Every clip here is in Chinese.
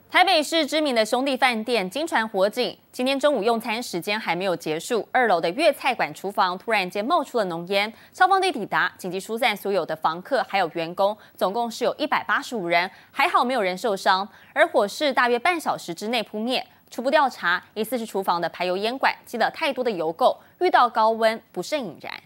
台北市知名的兄弟饭店经传火警，今天中午用餐时间还没有结束，2楼的粤菜馆厨房突然间冒出了浓烟，消防队抵达，紧急疏散所有的房客还有员工，总共是有185人，还好没有人受伤。而火势大约半小时之内扑灭，初步调查，疑似是厨房的排油烟管积了太多的油垢，遇到高温不慎引燃。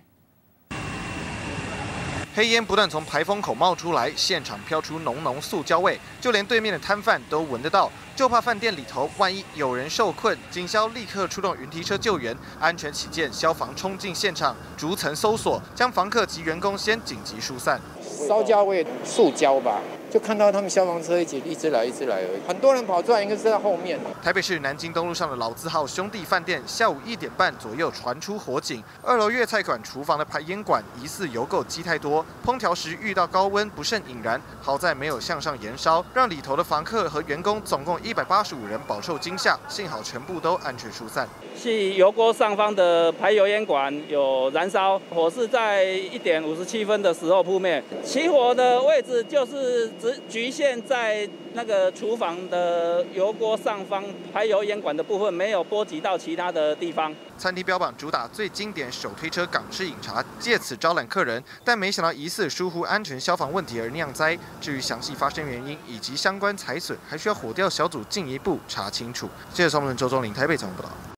黑烟不断从排风口冒出来，现场飘出浓浓塑胶味，就连对面的摊贩都闻得到。就怕饭店里头万一有人受困，警消立刻出动云梯车救援。安全起见，消防冲进现场，逐层搜索，将房客及员工先紧急疏散。 烧焦味，塑胶吧，就看到他们消防车一直来而已。很多人跑出来，应该是在后面。 台北市南京东路上的老字号兄弟饭店，下午1点半左右传出火警，2楼粤菜馆厨房的排烟管疑似油垢积太多，烹调时遇到高温不慎引燃，好在没有向上延烧，让里头的房客和员工总共185人饱受惊吓，幸好全部都安全疏散。 是油锅上方的排油烟管有燃烧，火势在1点57分的时候扑灭。起火的位置就是只局限在那个厨房的油锅上方排油烟管的部分，没有波及到其他的地方。 餐厅标榜主打最经典手推车港式饮茶，借此招揽客人，但没想到疑似疏忽安全消防问题而酿灾。至于详细发生原因以及相关财损，还需要火调小组进一步查清楚。记者周中林台北采访报道。